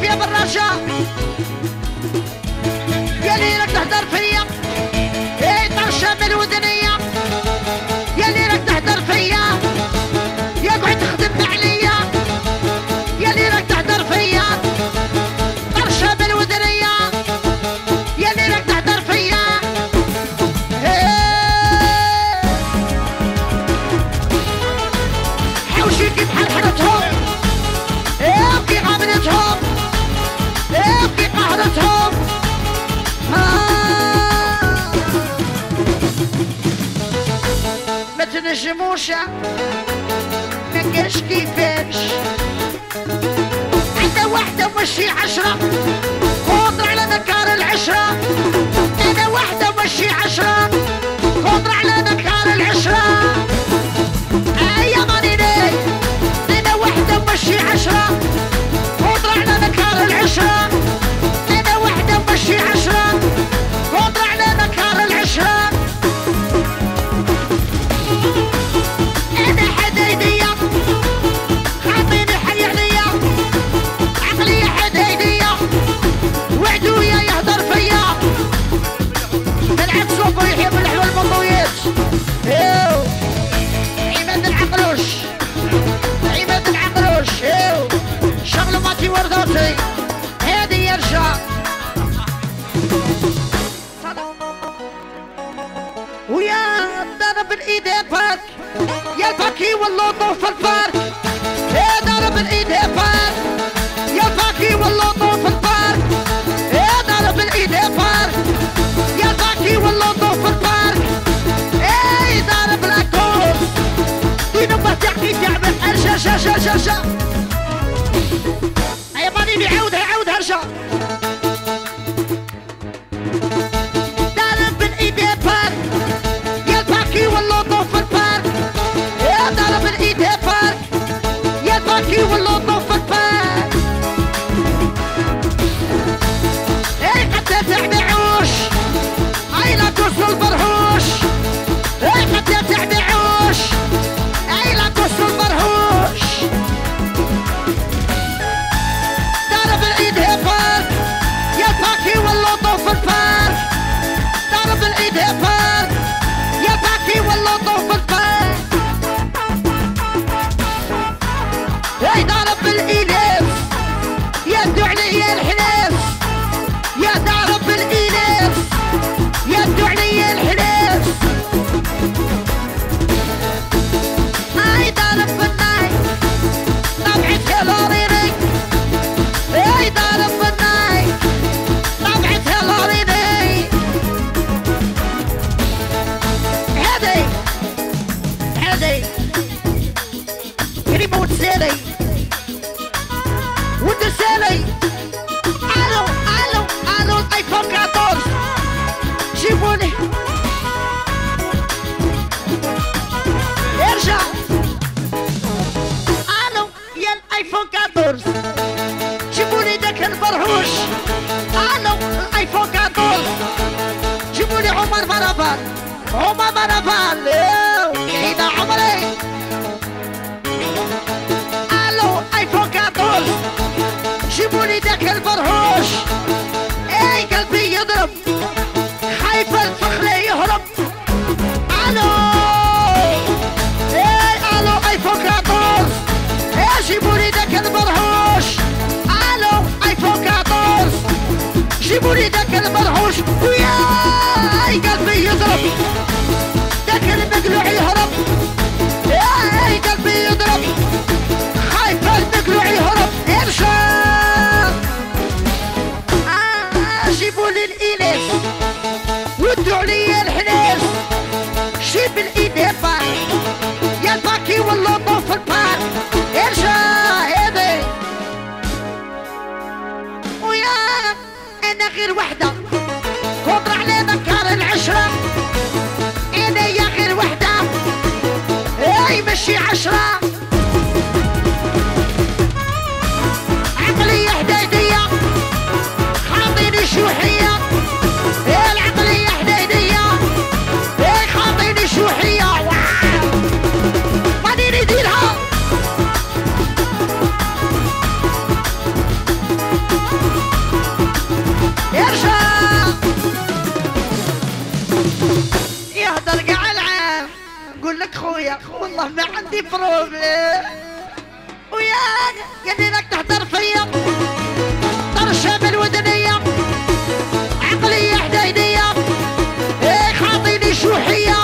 فيا بالرجاء يا لي راك تهدر فيا ايه طرشة من الودنية يا لي راك تهدر فيا يا قعد تخدم عليا يا لي راك تهدر فيا طرشة من الودنية يا لي راك تهدر فيا حوشي كيف بحال حرتهم كي غابنتهم كي قهرتهم ما تنجموش منقاش كيفاش عندنا واحدة ومشي 10 خضر على نكار العشرة أنا واحدة ومشي 10 خضر على نكار العشرة يا مانيني أنا واحدة ومشي 10 خضر على نكار العشرة أنا واحدة ومشي 10 خضر على نكار العشرة أنا حديدية خاطيني حي عليا عقلية حديدية وعدوية يهدر فيا نلعب سوق ويحيى بالحلوى المضويات عماد العقلوش عماد العقلوش شغل ماتي ورداتي هادي يرجع ويا ضرب الايد يا البارك يا الباكي واللوطو في البارك يا ضرب الايد يا البارك يا الباكي واللوطو في البارك يا ضرب الايد يا البارك يا الباكي واللوطو في البارك اي ضرب الاكوس دينو بتحكي تعمل ارجع شا شا شا شا يا ماني بيعودها يعودها ارجع ضرب الايد يا البارك يا الباكي واللوطو في البارك يا ضرب الايد يا البارك يا الباكي واللوطو في البارك اي حتى تعبعوش اي لا توصل برهوش اي حتى تعبعوش اي لا توصل برهوش ضرب الايد يا البارك يا الباكي واللوطو في البارك ضرب الايد يا البارك يا الباكي واللوطو في البارك اي ضرب الإيلاف يدو عليا الحلاف يا ضرب الإيلاف يدو عليا الحلاف اي ضرب الناي طبعتها لوريني اي ضرب الناي طبعتها لوريني هذي ريموت سالي ودر سالي الو الايفون 14 جيبوني ارجع الو يا الايفون 14 جيبوني داك البرهوش الو الايفون 14 جيبوني عمر برافان عمر برافان اذا عمري ايفون 14 جيبولي داك البرهوش اي قلبي يضرب خايف الفخر يهرب الو ايفون 14 جيبولي داك البرهوش الو ايفون 14 جيبولي داك البرهوش ويا قلبي يضرب داك المقلوع يهرب اي قلبي يضرب خايف المقلوع يهرب ارشاد جيبولي الإناث ودوا عليا الحناس جيب الايد يا يا الباكي واللوطو في البارك ارشاد هذي ويا انا غير وحده قدر على نكار العشرة انا يا غير وحده اي مشي 10 عقلية حديدية خاطيني شوحية العقلية حديدية خاطيني شوحية ماني نديرها والله ما عندي بروبليم. وياك يلي لك تحضر فيا طرشة بالودنية عقلية حديدية ايه خاطيني شوحية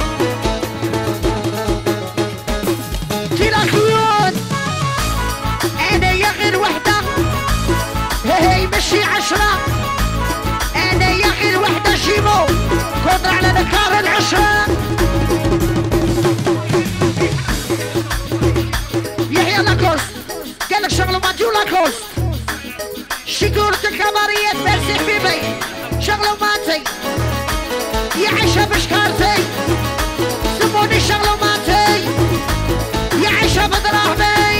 كلا خيوط انا يا غير وحدة هي مشي 10 انا يا غير وحدة شيمو قدر على نكار العشرة يحيى لاكوست قالك شغلوا ماتيو لاكوست شكورة الكباريات ميرسي حبيبي شغلوا ماتي يا عيشة بشكارتي سموني شغلوا ماتي يا عيشة بدراهمي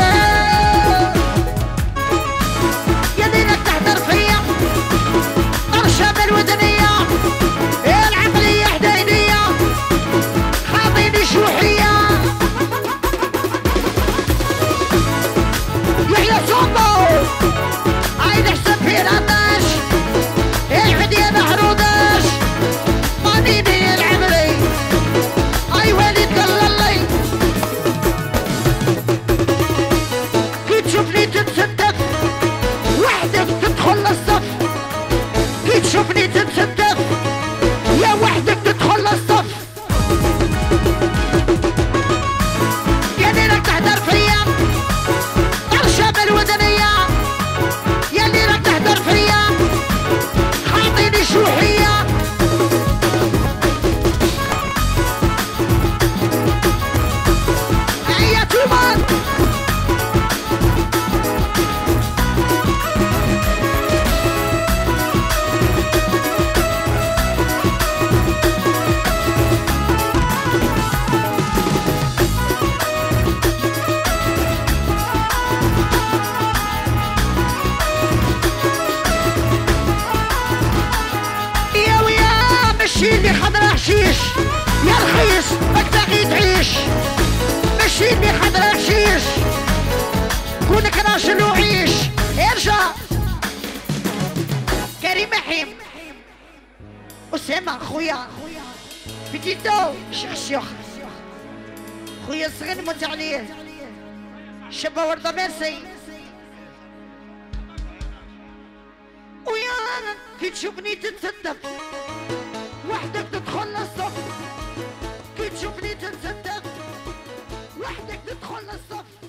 يا دينك تحضر فيا طرشة بالودنية العقلية حديدية خاطيني شوحية يحيى صوبو عايد حسن في رمش احد يا محرودش مانيني العمري اي ويلي تقللي كي تشوفني تتسدف وحدك تدخل الصف كي تشوفني تتسدف يا وحدك تدخل الصف يا دينك تحضر فيا طرشة بالودنية يلي راك تهدر فيا خاطيني شوحية هيا تومان مشيني خضرا حشيش يا رخيص ماك باغي تعيش مشيني خضرا حشيش كونك راجل وعيش ارجع كريم حيم أسامة خويا بتيتو شيخ خويا الصغير نموت عليه شابة وردة ميرسي ويا كي تشوفني تتصدق وحدك تدخل الصف كي تشوفني تتصدق وحدك تدخل الصف